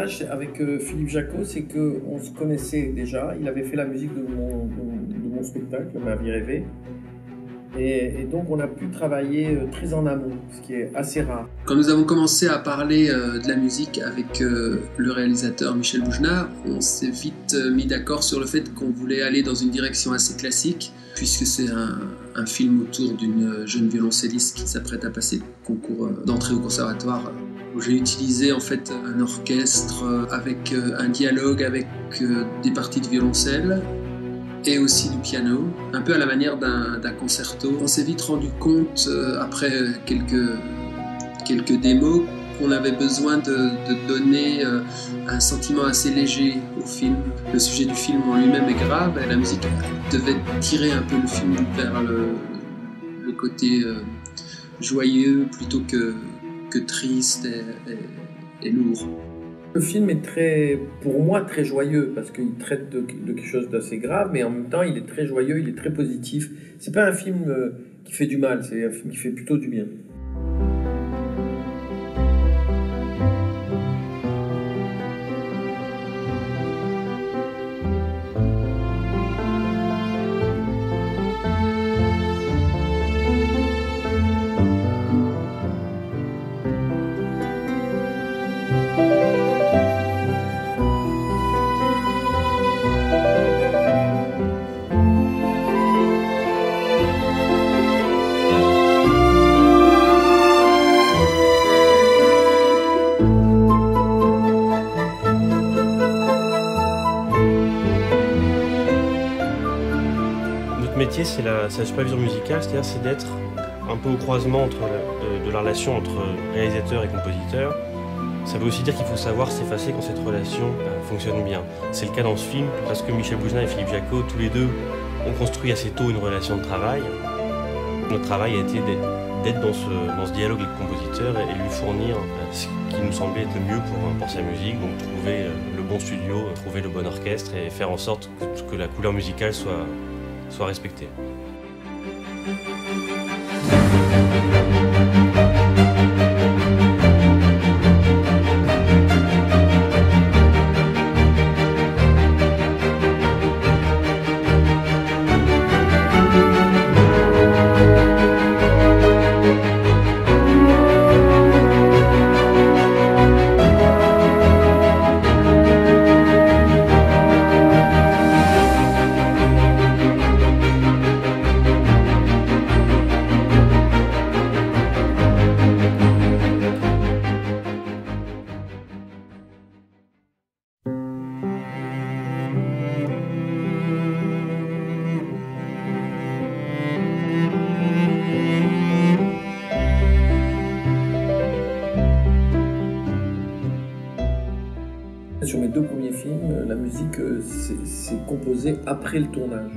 l'avantage avec Philippe Jacot, c'est qu'on se connaissait déjà. Il avait fait la musique de mon spectacle, Ma vie rêvée. Et donc on a pu travailler très en amont, ce qui est assez rare. Quand nous avons commencé à parler de la musique avec le réalisateur Michel Boujna, on s'est vite mis d'accord sur le fait qu'on voulait aller dans une direction assez classique, puisque c'est un film autour d'une jeune violoncelliste qui s'apprête à passer le concours d'entrée au conservatoire. J'ai utilisé en fait un orchestre avec un dialogue avec des parties de violoncelle et aussi du piano, un peu à la manière d'un concerto. On s'est vite rendu compte, après quelques démos, qu'on avait besoin de donner un sentiment assez léger au film. Le sujet du film en lui-même est grave et la musique devait tirer un peu le film vers le côté joyeux plutôt que triste et lourd. Le film est pour moi très joyeux parce qu'il traite de quelque chose d'assez grave, mais en même temps il est très joyeux, il est très positif. C'est pas un film qui fait du mal, c'est un film qui fait plutôt du bien. Métier, c'est la supervision musicale, c'est-à-dire c'est d'être un peu au croisement de la relation entre réalisateur et compositeur. Ça veut aussi dire qu'il faut savoir s'effacer quand cette relation fonctionne bien. C'est le cas dans ce film parce que Michel Boujna et Philippe Jacot, tous les deux, ont construit assez tôt une relation de travail. Notre travail a été d'être dans ce dialogue avec le compositeur et lui fournir ce qui nous semblait être le mieux pour sa musique, donc trouver le bon studio, trouver le bon orchestre et faire en sorte que la couleur musicale soit respectée. Sur mes deux premiers films, la musique s'est composée après le tournage.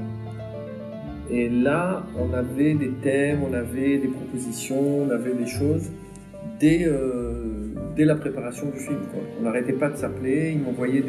Et là, on avait des thèmes, on avait des propositions, on avait des choses dès la préparation du film, quoi. On n'arrêtait pas de s'appeler, ils m'envoyaient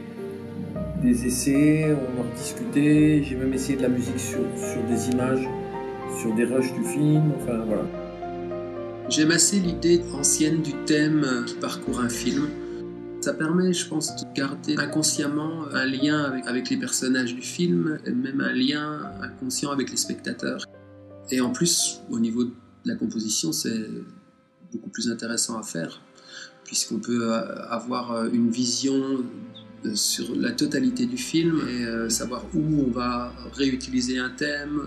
des essais, on en discutait. J'ai même essayé de la musique sur des images, sur des rushs du film, enfin voilà. J'aime assez l'idée ancienne du thème qui parcourt un film. Ça permet, je pense, de garder inconsciemment un lien avec les personnages du film, et même un lien inconscient avec les spectateurs. Et en plus, au niveau de la composition, c'est beaucoup plus intéressant à faire, puisqu'on peut avoir une vision sur la totalité du film et savoir où on va réutiliser un thème,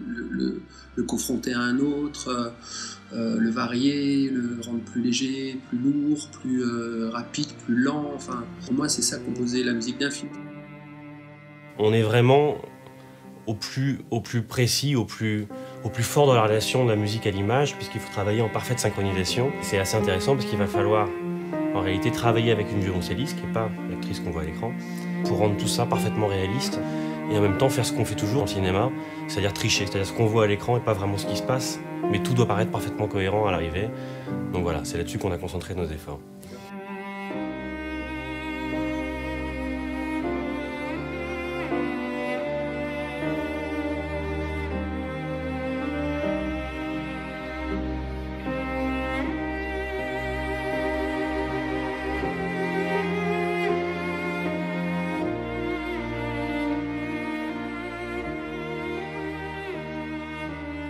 le confronter à un autre, le varier, le rendre plus léger, plus lourd, plus rapide, plus lent. Enfin, pour moi, c'est ça composer la musique d'un film. On est vraiment au plus précis, au plus fort dans la relation de la musique à l'image, puisqu'il faut travailler en parfaite synchronisation. C'est assez intéressant parce qu'il va falloir en réalité travailler avec une violoncelliste, qui n'est pas l'actrice qu'on voit à l'écran, pour rendre tout ça parfaitement réaliste et en même temps faire ce qu'on fait toujours en cinéma, c'est-à-dire tricher, c'est-à-dire ce qu'on voit à l'écran et pas vraiment ce qui se passe, mais tout doit paraître parfaitement cohérent à l'arrivée. Donc voilà, c'est là-dessus qu'on a concentré nos efforts.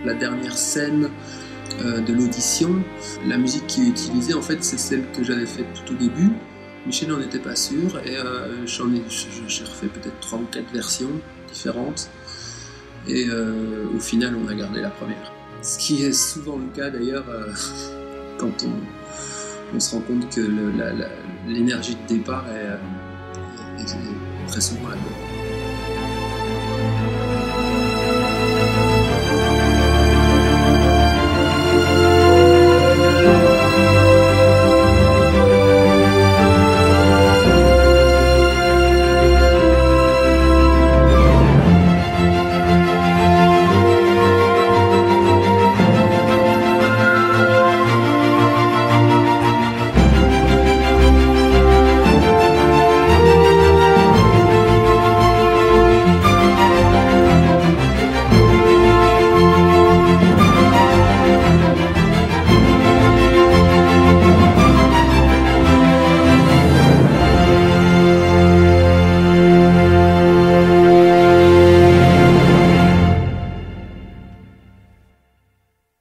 la dernière scène de l'audition, la musique qui est utilisée, en fait, c'est celle que j'avais faite tout au début. Michel n'en était pas sûr et j'ai refait peut-être 3 ou 4 versions différentes. Et au final, on a gardé la première. Ce qui est souvent le cas d'ailleurs quand on se rend compte que l'énergie de départ est très souvent la bonne.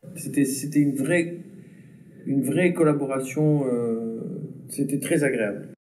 C'était une vraie collaboration, c'était très agréable.